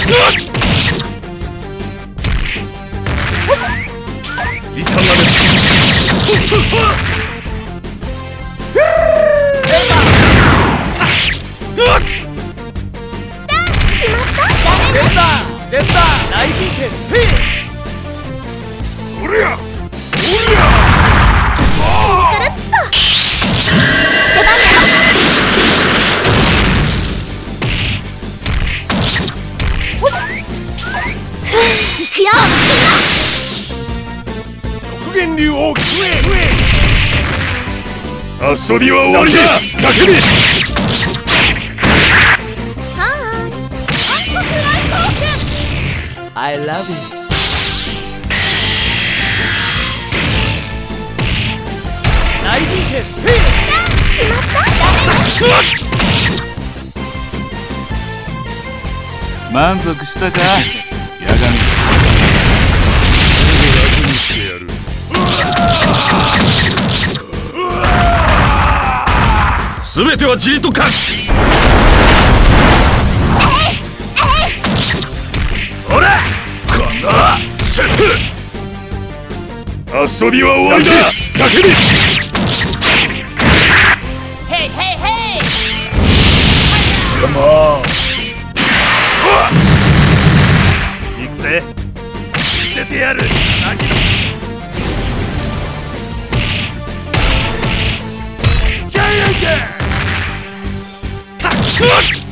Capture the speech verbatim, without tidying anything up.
いかがですデスターデスター大ピークおりゃおりゃくるっと出番だよ。行くよ。 極限流を食え食え遊びは終わりだ。叫びはーい。暗黒来光剣。 I love you 大ピーク決まった。ダメ。 満足したか、ヤガミ。 楽にしてやる。すべてはじりと化す。ほらこのスップ遊びは終わりだ。叫びヘイヘイヘイカモン行くぜ。見せてやる。キャイアンケー